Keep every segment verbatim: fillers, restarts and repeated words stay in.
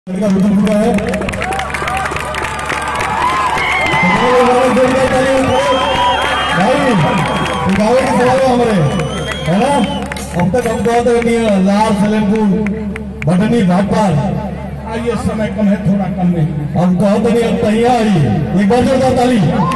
लड़का रुक चुका है। भाई गाँव के सवाल हमारे है ना, अब तक हम कहते हैं लाल सलेमपुर बटनी भाटपाल, आइए समय कम है, थोड़ा कम नहीं, हम कहते नहीं अब तैयारी एक बार जोरदार ताली।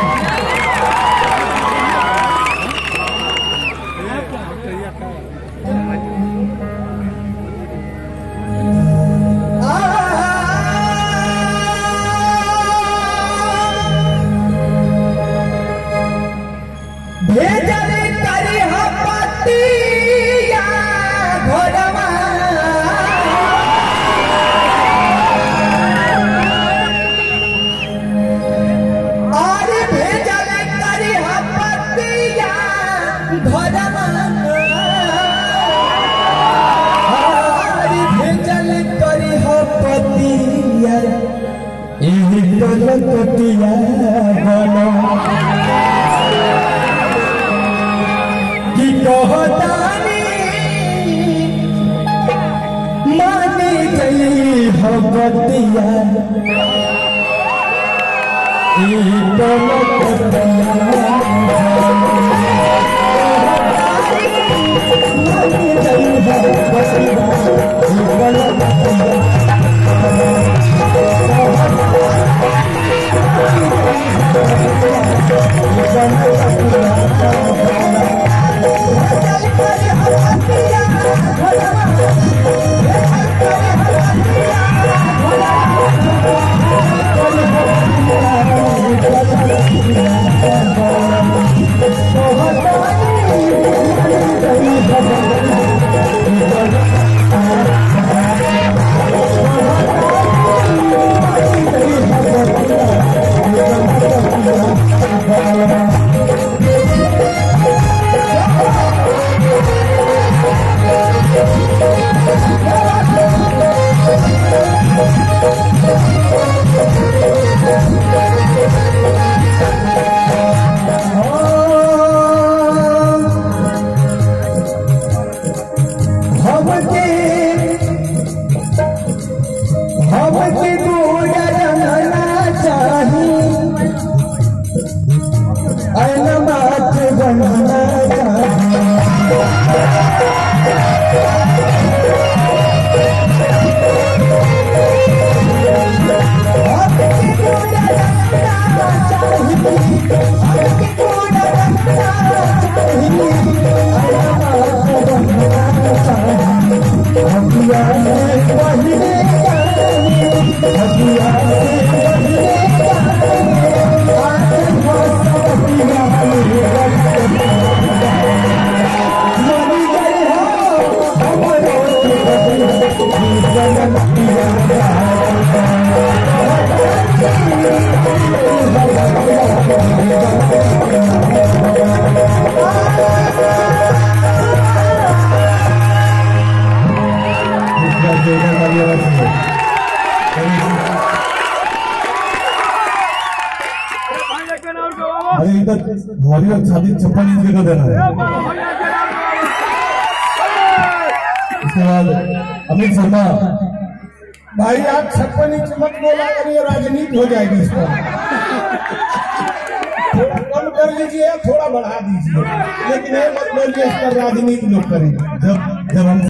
कटिया बनो कि कहतानी मानी गई भगतिया ई कलो कटिया मानी गई भगतिया ई कलो कटिया अरे इधर भारी और छाती छप्पन इंच का देना है। उसके बाद अमित शर्मा भाई आप छप्पन इंच मत बोला करिए, राजनीति हो जाएगी इस पर। थोड़ा कम कर लीजिए, थोड़ा बढ़ा दीजिए, लेकिन ये मत बोलिए इस पर राजनीति लोग करेंगे। जब जब हम